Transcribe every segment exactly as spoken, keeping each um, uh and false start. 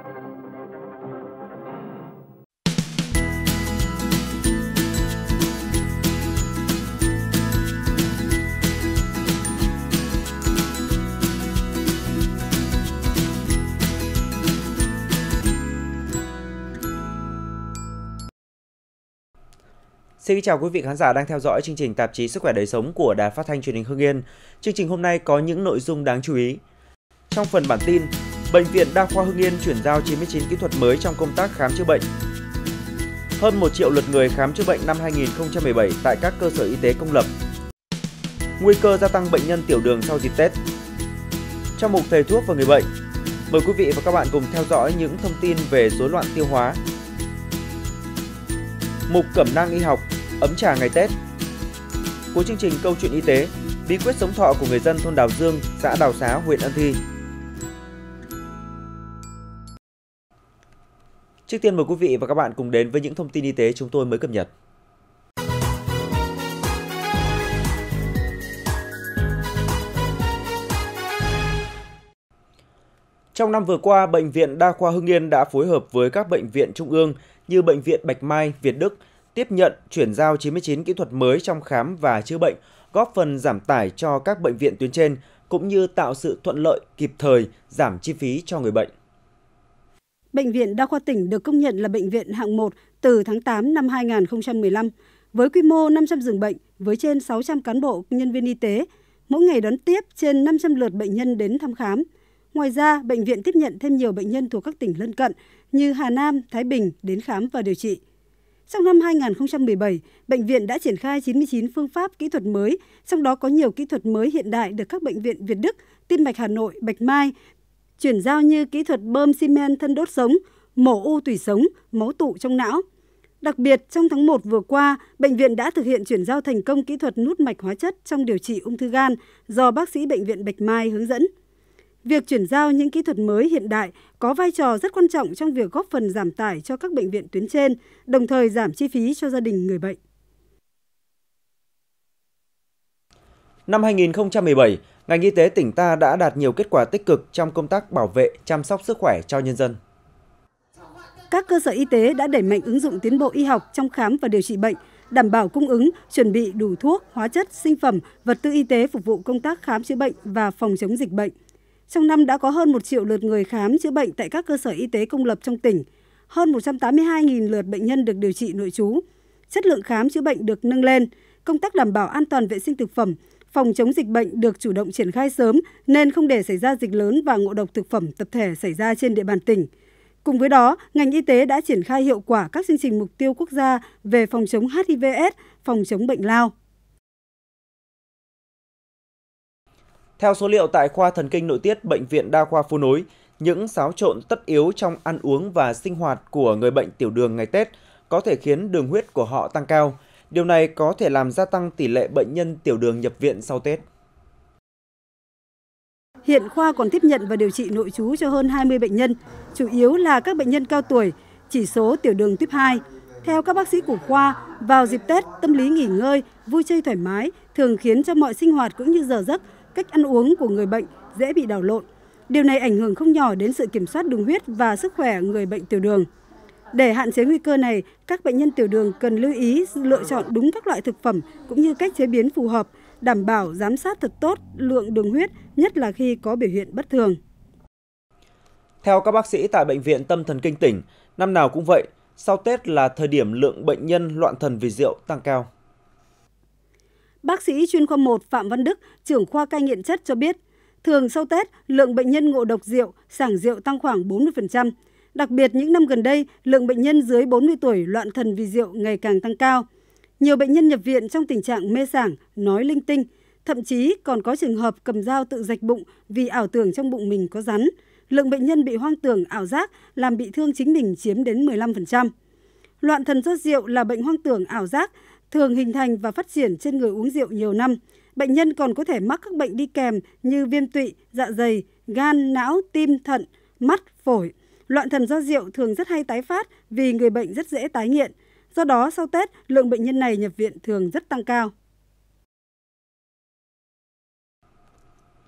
Xin chào quý vị khán giả đang theo dõi chương trình tạp chí Sức khỏe đời sống của Đài Phát thanh Truyền hình Hưng Yên. Chương trình hôm nay có những nội dung đáng chú ý. Trong phần bản tin, Bệnh viện Đa khoa Hưng Yên chuyển giao chín mươi chín kỹ thuật mới trong công tác khám chữa bệnh. Hơn một triệu lượt người khám chữa bệnh năm hai nghìn không trăm mười bảy tại các cơ sở y tế công lập. Nguy cơ gia tăng bệnh nhân tiểu đường sau dịp Tết. Trong mục thầy thuốc và người bệnh, mời quý vị và các bạn cùng theo dõi những thông tin về rối loạn tiêu hóa. Mục cẩm nang y học, ấm trà ngày Tết. Cuối chương trình câu chuyện y tế, bí quyết sống thọ của người dân thôn Đào Dương, xã Đào Xá, huyện Ân Thi. Trước tiên mời quý vị và các bạn cùng đến với những thông tin y tế chúng tôi mới cập nhật. Trong năm vừa qua, Bệnh viện Đa khoa Hưng Yên đã phối hợp với các bệnh viện trung ương như Bệnh viện Bạch Mai, Việt Đức tiếp nhận, chuyển giao chín mươi chín kỹ thuật mới trong khám và chữa bệnh, góp phần giảm tải cho các bệnh viện tuyến trên, cũng như tạo sự thuận lợi, kịp thời, giảm chi phí cho người bệnh. Bệnh viện Đa khoa tỉnh được công nhận là bệnh viện hạng một từ tháng tám năm hai nghìn không trăm mười lăm, với quy mô năm trăm giường bệnh, với trên sáu trăm cán bộ, nhân viên y tế, mỗi ngày đón tiếp trên năm trăm lượt bệnh nhân đến thăm khám. Ngoài ra, bệnh viện tiếp nhận thêm nhiều bệnh nhân thuộc các tỉnh lân cận như Hà Nam, Thái Bình đến khám và điều trị. Trong năm hai nghìn không trăm mười bảy, bệnh viện đã triển khai chín mươi chín phương pháp kỹ thuật mới, trong đó có nhiều kỹ thuật mới hiện đại được các bệnh viện Việt Đức, Tim mạch Hà Nội, Bạch Mai chuyển giao như kỹ thuật bơm xi men thân đốt sống, mổ u tủy sống, máu tụ trong não. Đặc biệt, trong tháng một vừa qua, bệnh viện đã thực hiện chuyển giao thành công kỹ thuật nút mạch hóa chất trong điều trị ung thư gan do bác sĩ bệnh viện Bạch Mai hướng dẫn. Việc chuyển giao những kỹ thuật mới hiện đại có vai trò rất quan trọng trong việc góp phần giảm tải cho các bệnh viện tuyến trên, đồng thời giảm chi phí cho gia đình người bệnh. Năm hai nghìn không trăm mười bảy, ngành y tế tỉnh ta đã đạt nhiều kết quả tích cực trong công tác bảo vệ, chăm sóc sức khỏe cho nhân dân. Các cơ sở y tế đã đẩy mạnh ứng dụng tiến bộ y học trong khám và điều trị bệnh, đảm bảo cung ứng, chuẩn bị đủ thuốc, hóa chất, sinh phẩm, vật tư y tế phục vụ công tác khám chữa bệnh và phòng chống dịch bệnh. Trong năm đã có hơn một triệu lượt người khám chữa bệnh tại các cơ sở y tế công lập trong tỉnh, hơn một trăm tám mươi hai nghìn lượt bệnh nhân được điều trị nội trú. Chất lượng khám chữa bệnh được nâng lên, công tác đảm bảo an toàn vệ sinh thực phẩm, phòng chống dịch bệnh được chủ động triển khai sớm nên không để xảy ra dịch lớn và ngộ độc thực phẩm tập thể xảy ra trên địa bàn tỉnh. Cùng với đó, ngành y tế đã triển khai hiệu quả các chương trình mục tiêu quốc gia về phòng chống H I V S, phòng chống bệnh lao. Theo số liệu tại khoa thần kinh nội tiết Bệnh viện Đa khoa Phố Nối, những xáo trộn tất yếu trong ăn uống và sinh hoạt của người bệnh tiểu đường ngày Tết có thể khiến đường huyết của họ tăng cao. Điều này có thể làm gia tăng tỷ lệ bệnh nhân tiểu đường nhập viện sau Tết. Hiện khoa còn tiếp nhận và điều trị nội trú cho hơn hai mươi bệnh nhân, chủ yếu là các bệnh nhân cao tuổi, chỉ số tiểu đường tuyếp hai. Theo các bác sĩ của khoa, vào dịp Tết, tâm lý nghỉ ngơi, vui chơi thoải mái thường khiến cho mọi sinh hoạt cũng như giờ giấc, cách ăn uống của người bệnh dễ bị đảo lộn. Điều này ảnh hưởng không nhỏ đến sự kiểm soát đường huyết và sức khỏe người bệnh tiểu đường. Để hạn chế nguy cơ này, các bệnh nhân tiểu đường cần lưu ý lựa chọn đúng các loại thực phẩm cũng như cách chế biến phù hợp, đảm bảo giám sát thật tốt lượng đường huyết, nhất là khi có biểu hiện bất thường. Theo các bác sĩ tại Bệnh viện Tâm thần kinh tỉnh, năm nào cũng vậy, sau Tết là thời điểm lượng bệnh nhân loạn thần vì rượu tăng cao. Bác sĩ chuyên khoa một Phạm Văn Đức, trưởng khoa cai nghiện chất cho biết, thường sau Tết, lượng bệnh nhân ngộ độc rượu, xảng rượu tăng khoảng bốn mươi phần trăm. Đặc biệt, những năm gần đây, lượng bệnh nhân dưới bốn mươi tuổi loạn thần vì rượu ngày càng tăng cao. Nhiều bệnh nhân nhập viện trong tình trạng mê sảng, nói linh tinh, thậm chí còn có trường hợp cầm dao tự rạch bụng vì ảo tưởng trong bụng mình có rắn. Lượng bệnh nhân bị hoang tưởng, ảo giác làm bị thương chính mình chiếm đến mười lăm phần trăm. Loạn thần do rượu là bệnh hoang tưởng, ảo giác, thường hình thành và phát triển trên người uống rượu nhiều năm. Bệnh nhân còn có thể mắc các bệnh đi kèm như viêm tụy, dạ dày, gan, não, tim, thận, mắt, phổi. Loạn thần do rượu thường rất hay tái phát vì người bệnh rất dễ tái nghiện. Do đó, sau Tết, lượng bệnh nhân này nhập viện thường rất tăng cao.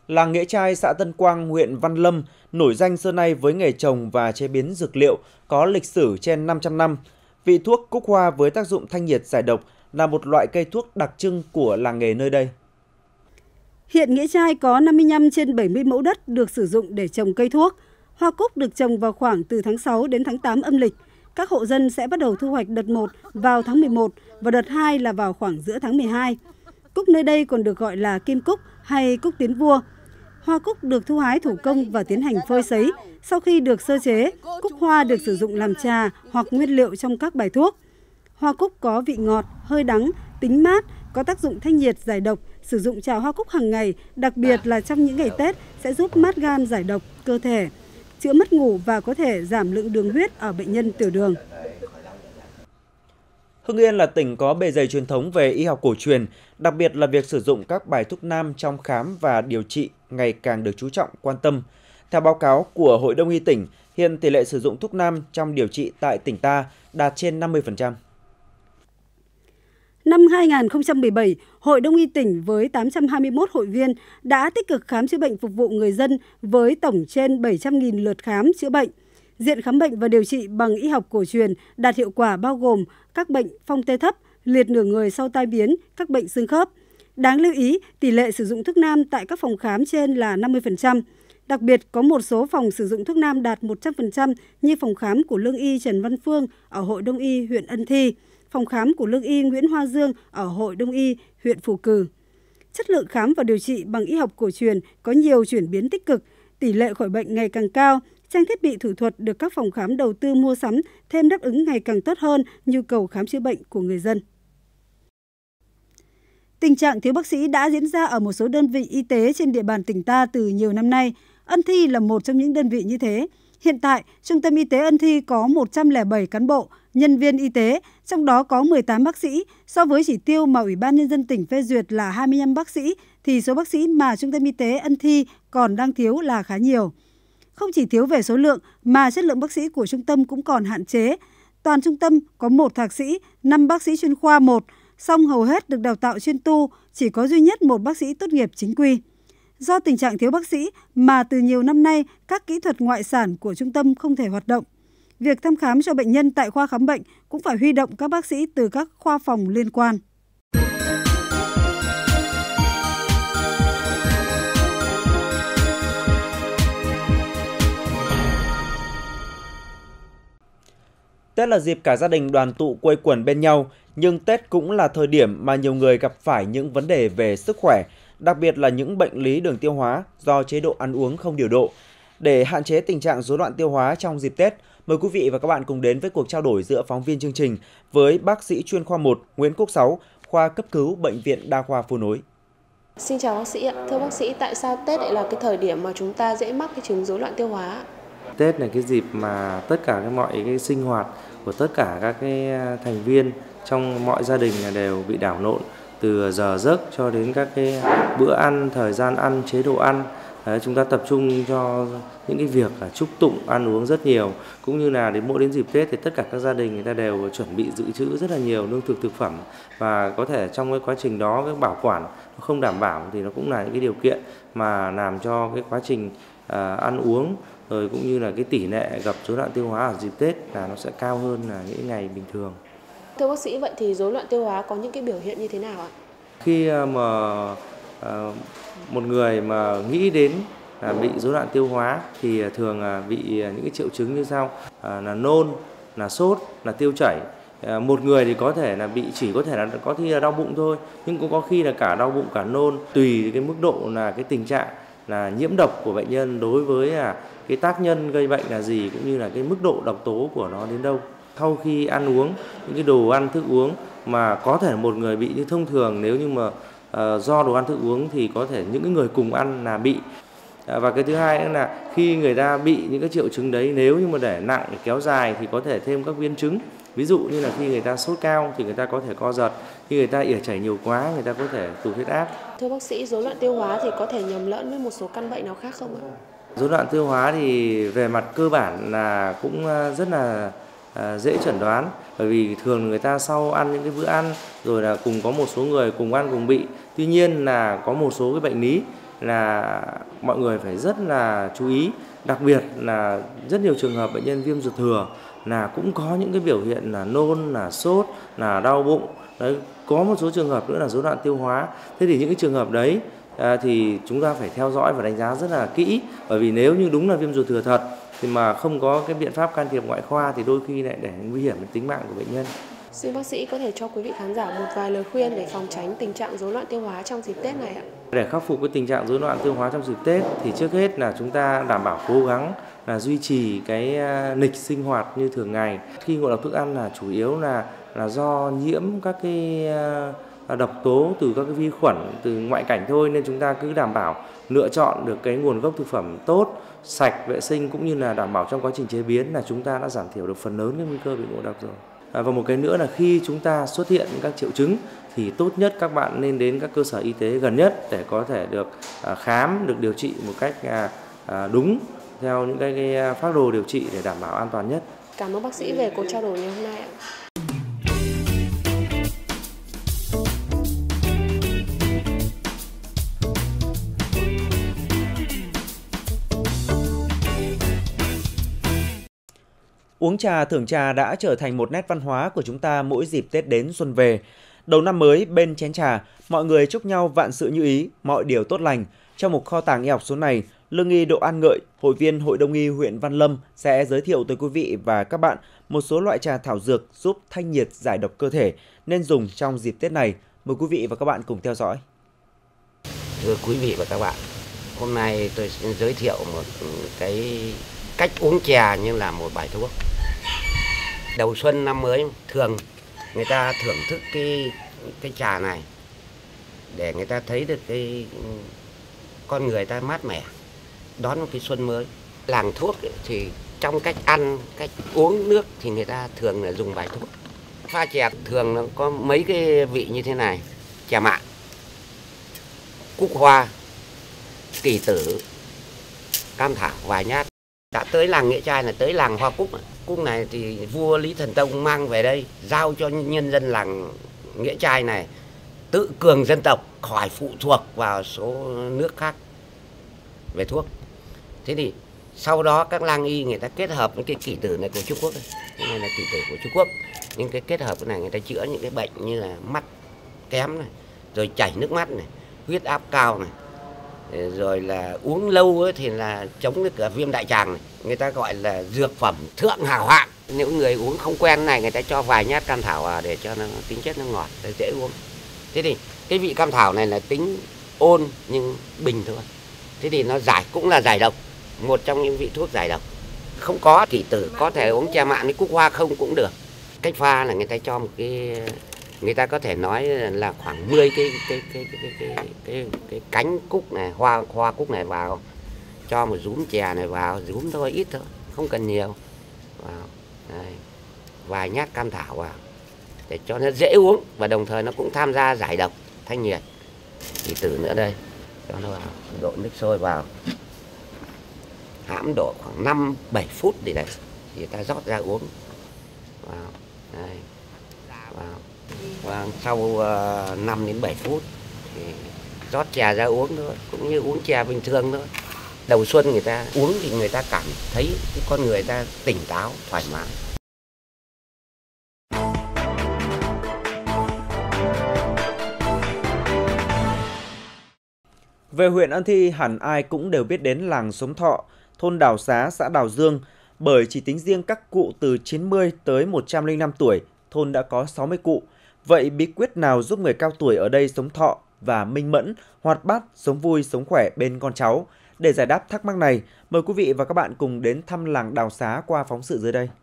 Làng Nghĩa Trai, xã Tân Quang, huyện Văn Lâm nổi danh xưa nay với nghề trồng và chế biến dược liệu có lịch sử trên năm trăm năm. Vị thuốc cúc hoa với tác dụng thanh nhiệt giải độc là một loại cây thuốc đặc trưng của làng nghề nơi đây. Hiện Nghĩa Trai có năm mươi lăm trên bảy mươi mẫu đất được sử dụng để trồng cây thuốc. Hoa cúc được trồng vào khoảng từ tháng sáu đến tháng tám âm lịch. Các hộ dân sẽ bắt đầu thu hoạch đợt một vào tháng mười một và đợt hai là vào khoảng giữa tháng mười hai. Cúc nơi đây còn được gọi là kim cúc hay cúc tiến vua. Hoa cúc được thu hái thủ công và tiến hành phơi sấy. Sau khi được sơ chế, cúc hoa được sử dụng làm trà hoặc nguyên liệu trong các bài thuốc. Hoa cúc có vị ngọt, hơi đắng, tính mát, có tác dụng thanh nhiệt giải độc. Sử dụng trà hoa cúc hàng ngày, đặc biệt là trong những ngày Tết sẽ giúp mát gan giải độc cơ thể, chữa mất ngủ và có thể giảm lượng đường huyết ở bệnh nhân tiểu đường. Hưng Yên là tỉnh có bề dày truyền thống về y học cổ truyền, đặc biệt là việc sử dụng các bài thuốc nam trong khám và điều trị ngày càng được chú trọng, quan tâm. Theo báo cáo của Hội Đông y tỉnh, hiện tỷ lệ sử dụng thuốc nam trong điều trị tại tỉnh ta đạt trên năm mươi phần trăm. Năm hai nghìn không trăm mười bảy, Hội Đông y tỉnh với tám trăm hai mươi mốt hội viên đã tích cực khám chữa bệnh phục vụ người dân với tổng trên bảy trăm nghìn lượt khám chữa bệnh. Diện khám bệnh và điều trị bằng y học cổ truyền đạt hiệu quả bao gồm các bệnh phong tê thấp, liệt nửa người sau tai biến, các bệnh xương khớp. Đáng lưu ý, tỷ lệ sử dụng thuốc nam tại các phòng khám trên là năm mươi phần trăm. Đặc biệt, có một số phòng sử dụng thuốc nam đạt một trăm phần trăm như phòng khám của Lương y Trần Văn Phương ở Hội Đông y huyện Ân Thi, phòng khám của Lương y Nguyễn Hoa Dương ở Hội Đông y huyện Phù Cử. Chất lượng khám và điều trị bằng y học cổ truyền có nhiều chuyển biến tích cực, tỷ lệ khỏi bệnh ngày càng cao, trang thiết bị thủ thuật được các phòng khám đầu tư mua sắm thêm đáp ứng ngày càng tốt hơn nhu cầu khám chữa bệnh của người dân. Tình trạng thiếu bác sĩ đã diễn ra ở một số đơn vị y tế trên địa bàn tỉnh ta từ nhiều năm nay. Ân Thi là một trong những đơn vị như thế. Hiện tại, Trung tâm Y tế Ân Thi có một trăm lẻ bảy cán bộ, nhân viên y tế, trong đó có mười tám bác sĩ. So với chỉ tiêu mà Ủy ban Nhân dân tỉnh phê duyệt là hai mươi lăm bác sĩ, thì số bác sĩ mà Trung tâm Y tế Ân Thi còn đang thiếu là khá nhiều. Không chỉ thiếu về số lượng, mà chất lượng bác sĩ của trung tâm cũng còn hạn chế. Toàn trung tâm có một thạc sĩ, năm bác sĩ chuyên khoa một, song hầu hết được đào tạo chuyên tu, chỉ có duy nhất một bác sĩ tốt nghiệp chính quy. Do tình trạng thiếu bác sĩ mà từ nhiều năm nay các kỹ thuật ngoại sản của trung tâm không thể hoạt động. Việc thăm khám cho bệnh nhân tại khoa khám bệnh cũng phải huy động các bác sĩ từ các khoa phòng liên quan. Tết là dịp cả gia đình đoàn tụ quây quần bên nhau, nhưng Tết cũng là thời điểm mà nhiều người gặp phải những vấn đề về sức khỏe, đặc biệt là những bệnh lý đường tiêu hóa do chế độ ăn uống không điều độ. Để hạn chế tình trạng rối loạn tiêu hóa trong dịp Tết, mời quý vị và các bạn cùng đến với cuộc trao đổi giữa phóng viên chương trình với bác sĩ chuyên khoa một Nguyễn Quốc Sáu, khoa cấp cứu Bệnh viện Đa khoa Phố Nối. Xin chào bác sĩ ạ. Thưa bác sĩ, tại sao Tết lại là cái thời điểm mà chúng ta dễ mắc cái chứng rối loạn tiêu hóa? Tết là cái dịp mà tất cả cái mọi cái sinh hoạt của tất cả các cái thành viên trong mọi gia đình đều bị đảo lộn, từ giờ giấc cho đến các cái bữa ăn, thời gian ăn, chế độ ăn. Đấy, chúng ta tập trung cho những cái việc là chúc tụng, ăn uống rất nhiều, cũng như là đến mỗi đến dịp Tết thì tất cả các gia đình người ta đều chuẩn bị dự trữ rất là nhiều lương thực thực phẩm, và có thể trong cái quá trình đó cái bảo quản nó không đảm bảo thì nó cũng là những cái điều kiện mà làm cho cái quá trình à, ăn uống rồi cũng như là cái tỷ lệ gặp rối loạn tiêu hóa ở dịp Tết là nó sẽ cao hơn là những ngày bình thường. Thưa bác sĩ, vậy thì rối loạn tiêu hóa có những cái biểu hiện như thế nào ạ? Khi mà uh, một người mà nghĩ đến là bị rối loạn tiêu hóa thì thường bị những cái triệu chứng như sau: à, là nôn, là sốt, là tiêu chảy. À, một người thì có thể là bị chỉ có thể là có khi là đau bụng thôi, nhưng cũng có khi là cả đau bụng cả nôn, tùy cái mức độ là cái tình trạng là nhiễm độc của bệnh nhân đối với là cái tác nhân gây bệnh là gì, cũng như là cái mức độ độc tố của nó đến đâu. Sau khi ăn uống những cái đồ ăn thức uống mà có thể một người bị như thông thường, nếu như mà uh, do đồ ăn thức uống thì có thể những cái người cùng ăn là bị. Uh, và cái thứ hai nữa là khi người ta bị những cái triệu chứng đấy, nếu như mà để nặng để kéo dài thì có thể thêm các biến chứng. Ví dụ như là khi người ta sốt cao thì người ta có thể co giật, khi người ta ỉa chảy nhiều quá người ta có thể tụt huyết áp. Thưa bác sĩ, rối loạn tiêu hóa thì có thể nhầm lẫn với một số căn bệnh nào khác không ạ? Rối loạn tiêu hóa thì về mặt cơ bản là cũng rất là dễ chẩn đoán, bởi vì thường người ta sau ăn những cái bữa ăn rồi là cùng có một số người cùng ăn cùng bị. Tuy nhiên là có một số cái bệnh lý là mọi người phải rất là chú ý, đặc biệt là rất nhiều trường hợp bệnh nhân viêm ruột thừa là cũng có những cái biểu hiện là nôn, là sốt, là đau bụng. Đấy, có một số trường hợp nữa là rối loạn tiêu hóa. Thế thì những cái trường hợp đấy à, thì chúng ta phải theo dõi và đánh giá rất là kỹ, bởi vì nếu như đúng là viêm ruột thừa thật thì mà không có cái biện pháp can thiệp ngoại khoa thì đôi khi lại để nguy hiểm đến tính mạng của bệnh nhân. Xin bác sĩ có thể cho quý vị khán giả một vài lời khuyên để phòng tránh tình trạng rối loạn tiêu hóa trong dịp Tết này ạ? Để khắc phục cái tình trạng rối loạn tiêu hóa trong dịp Tết thì trước hết là chúng ta đảm bảo cố gắng là duy trì cái lịch sinh hoạt như thường ngày. Khi ngộ độc thức ăn là chủ yếu là là do nhiễm các cái độc tố từ các cái vi khuẩn từ ngoại cảnh thôi, nên chúng ta cứ đảm bảo lựa chọn được cái nguồn gốc thực phẩm tốt, sạch, vệ sinh cũng như là đảm bảo trong quá trình chế biến là chúng ta đã giảm thiểu được phần lớn cái nguy cơ bị ngộ độc rồi. À, và một cái nữa là khi chúng ta xuất hiện các triệu chứng thì tốt nhất các bạn nên đến các cơ sở y tế gần nhất để có thể được à, khám, được điều trị một cách à, à, đúng theo những cái, cái phác đồ điều trị để đảm bảo an toàn nhất. Cảm ơn bác sĩ về cuộc trao đổi ngày hôm nay ạ. Uống trà thưởng trà đã trở thành một nét văn hóa của chúng ta mỗi dịp Tết đến xuân về. Đầu năm mới bên chén trà, mọi người chúc nhau vạn sự như ý, mọi điều tốt lành. Trong một kho tàng y học số này, Lương y Độ An Ngợi, hội viên Hội Đông y huyện Văn Lâm sẽ giới thiệu tới quý vị và các bạn một số loại trà thảo dược giúp thanh nhiệt giải độc cơ thể nên dùng trong dịp Tết này. Mời quý vị và các bạn cùng theo dõi. Thưa quý vị và các bạn, hôm nay tôi sẽ giới thiệu một cái cách uống trà như là một bài thuốc. Đầu xuân năm mới thường người ta thưởng thức cái cái trà này để người ta thấy được cái con người ta mát mẻ, đón một cái xuân mới. Làng thuốc ấy, thì trong cách ăn, cách uống nước thì người ta thường là dùng bài thuốc. Pha trà thường nó có mấy cái vị như thế này: trà mạn, cúc hoa, kỳ tử, cam thảo, vài nhát. Đã tới làng Nghĩa Trai là tới làng hoa cúc. Cúc này thì vua Lý Thần Tông mang về đây, giao cho nhân dân làng Nghĩa Trai này tự cường dân tộc, khỏi phụ thuộc vào số nước khác về thuốc. Thế thì sau đó các lang y người ta kết hợp với cái kỷ tử này của Trung Quốc. Cái này là kỷ tử của Trung Quốc. Nhưng cái kết hợp cái này người ta chữa những cái bệnh như là mắt kém này, rồi chảy nước mắt này, huyết áp cao này, rồi là uống lâu ấy thì là chống được cả viêm đại tràng này. Người ta gọi là dược phẩm thượng hào hạng. Nếu người uống không quen này, người ta cho vài nhát cam thảo vào để cho nó tính chất nó ngọt, dễ uống. Thế thì cái vị cam thảo này là tính ôn nhưng bình thôi. Thế thì nó giải cũng là giải độc, một trong những vị thuốc giải độc. Không có kỷ tử có thể uống trà mạn với cúc hoa không cũng được. Cách pha là người ta cho một cái, người ta có thể nói là khoảng mười cái cái cái cái cái cái, cái, cái cánh cúc này, hoa hoa cúc này vào, cho một rúm chè này vào, rúm thôi, ít thôi, không cần nhiều vào. Đây, vài nhát cam thảo vào để cho nó dễ uống và đồng thời nó cũng tham gia giải độc, thanh nhiệt. Kỷ tử nữa đây, cho nó vào, đổ nước sôi vào, hãm độ khoảng năm bảy phút thì đấy, thì ta rót ra uống vào. Đây, vào. Và sau uh, năm đến bảy phút thì rót trà ra uống thôi, cũng như uống trà bình thường thôi. Đầu xuân người ta uống thì người ta cảm thấy cái con người ta tỉnh táo, thoải mái. Về huyện Ân Thi, hẳn ai cũng đều biết đến làng Sống Thọ, thôn Đào Xá, xã Đào Dương, bởi chỉ tính riêng các cụ từ chín mươi tới một trăm lẻ năm tuổi, thôn đã có sáu mươi cụ. Vậy bí quyết nào giúp người cao tuổi ở đây sống thọ và minh mẫn, hoạt bát, sống vui, sống khỏe bên con cháu? Để giải đáp thắc mắc này, mời quý vị và các bạn cùng đến thăm làng Đào Xá qua phóng sự dưới đây.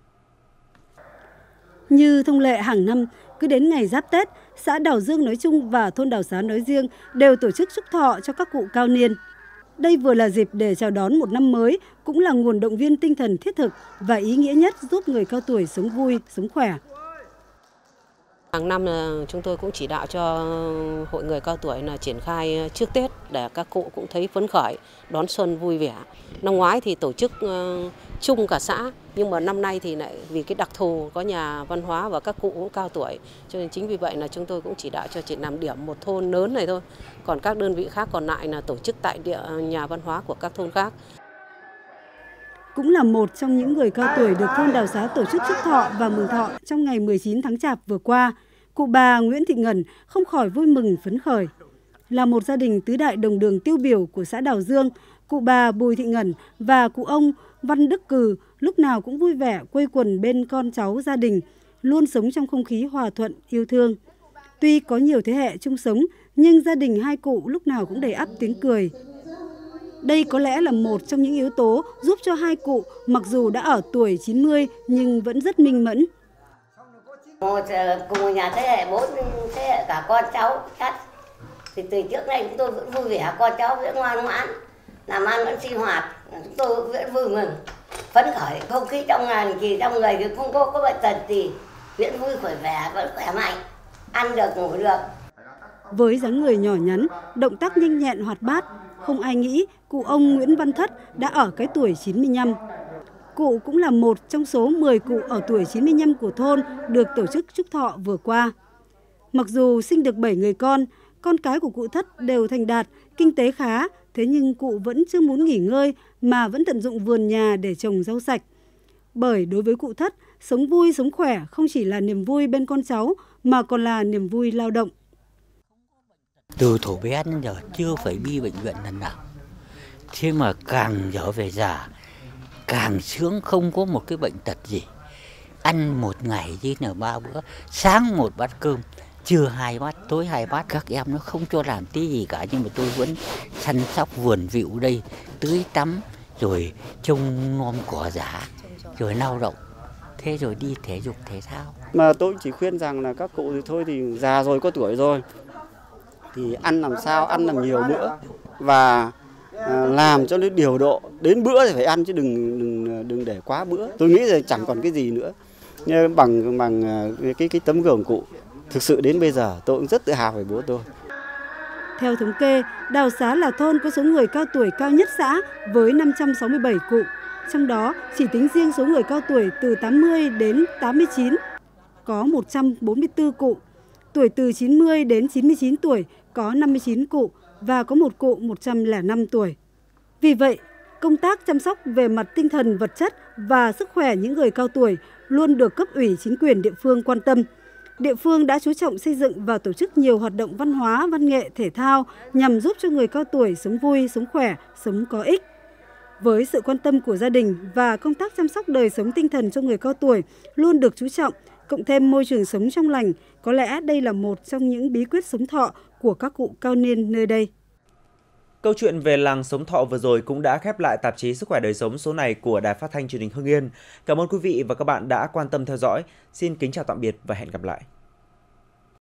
Như thông lệ hàng năm, cứ đến ngày Giáp Tết, xã Đào Dương nói chung và thôn Đào Xá nói riêng đều tổ chức chúc thọ cho các cụ cao niên. Đây vừa là dịp để chào đón một năm mới, cũng là nguồn động viên tinh thần thiết thực và ý nghĩa nhất giúp người cao tuổi sống vui, sống khỏe. Hàng năm chúng tôi cũng chỉ đạo cho hội người cao tuổi là triển khai trước Tết để các cụ cũng thấy phấn khởi, đón xuân vui vẻ. Năm ngoái thì tổ chức chung cả xã, nhưng mà năm nay thì lại vì cái đặc thù có nhà văn hóa và các cụ cũng cao tuổi, cho nên chính vì vậy là chúng tôi cũng chỉ đạo cho chỉ làm điểm một thôn lớn này thôi. Còn các đơn vị khác còn lại là tổ chức tại địa nhà văn hóa của các thôn khác. Cũng là một trong những người cao tuổi được thôn Đào Xá tổ chức chúc thọ và mừng thọ trong ngày mười chín tháng Chạp vừa qua, cụ bà Nguyễn Thị Ngân không khỏi vui mừng phấn khởi. Là một gia đình tứ đại đồng đường tiêu biểu của xã Đào Dương, cụ bà Bùi Thị Ngân và cụ ông Văn Đức Cừ lúc nào cũng vui vẻ quây quần bên con cháu gia đình, luôn sống trong không khí hòa thuận, yêu thương. Tuy có nhiều thế hệ chung sống, nhưng gia đình hai cụ lúc nào cũng đầy ắp tiếng cười. Đây có lẽ là một trong những yếu tố giúp cho hai cụ mặc dù đã ở tuổi chín mươi nhưng vẫn rất minh mẫn. Một, cùng một nhà thế hệ, bốn thế hệ cả con cháu chắc. Thì từ trước nay chúng tôi vẫn vui vẻ, con cháu vẫn ngoan ngoãn, làm ăn vẫn sinh hoạt, chúng tôi vẫn vui mừng, phấn khởi, không khí trong ngàn kỳ trong người thì không có có bệnh tật gì, vẫn vui khỏe vẻ, vẫn khỏe mạnh, ăn được ngủ được. Với dáng người nhỏ nhắn, động tác nhanh nhẹn hoạt bát, không ai nghĩ cụ ông Nguyễn Văn Thất đã ở cái tuổi chín mươi lăm. Cụ cũng là một trong số mười cụ ở tuổi chín mươi lăm của thôn được tổ chức chúc thọ vừa qua. Mặc dù sinh được bảy người con, con cái của cụ Thất đều thành đạt, kinh tế khá, thế nhưng cụ vẫn chưa muốn nghỉ ngơi mà vẫn tận dụng vườn nhà để trồng rau sạch. Bởi đối với cụ Thất, sống vui, sống khỏe không chỉ là niềm vui bên con cháu mà còn là niềm vui lao động. Từ thổ bé đến giờ chưa phải đi bệnh viện lần nào. Thế mà càng trở về già, càng sướng, không có một cái bệnh tật gì. Ăn một ngày chỉ là ba bữa, sáng một bát cơm, trưa hai bát, tối hai bát. Các em nó không cho làm tí gì cả, nhưng mà tôi vẫn săn sóc vườn vịu đây, tưới tắm, rồi trông nom cỏ giả, rồi lao động. Thế rồi đi thể dục thể thao. Mà tôi chỉ khuyên rằng là các cụ thì thôi thì già rồi, có tuổi rồi, thì ăn làm sao, ăn làm nhiều bữa và à, làm cho nó điều độ. Đến bữa thì phải ăn chứ đừng đừng đừng để quá bữa. Tôi nghĩ là chẳng còn cái gì nữa. Nhưng bằng bằng cái cái tấm gương cụ, thực sự đến bây giờ tôi cũng rất tự hào về bố tôi. Theo thống kê, Đào Xá là thôn có số người cao tuổi cao nhất xã với năm trăm sáu mươi bảy cụ. Trong đó, chỉ tính riêng số người cao tuổi từ tám mươi đến tám mươi chín có một trăm bốn mươi tư cụ. Tuổi từ chín mươi đến chín mươi chín tuổi có năm mươi chín cụ và có một cụ một trăm lẻ năm tuổi. Vì vậy, công tác chăm sóc về mặt tinh thần, vật chất và sức khỏe những người cao tuổi luôn được cấp ủy chính quyền địa phương quan tâm. Địa phương đã chú trọng xây dựng và tổ chức nhiều hoạt động văn hóa, văn nghệ, thể thao nhằm giúp cho người cao tuổi sống vui, sống khỏe, sống có ích. Với sự quan tâm của gia đình và công tác chăm sóc đời sống tinh thần cho người cao tuổi luôn được chú trọng, cộng thêm môi trường sống trong lành, có lẽ đây là một trong những bí quyết sống thọ của các cụ cao niên nơi đây. Câu chuyện về làng sống thọ vừa rồi cũng đã khép lại tạp chí Sức khỏe đời sống số này của Đài Phát thanh Truyền hình Hưng Yên. Cảm ơn quý vị và các bạn đã quan tâm theo dõi. Xin kính chào tạm biệt và hẹn gặp lại.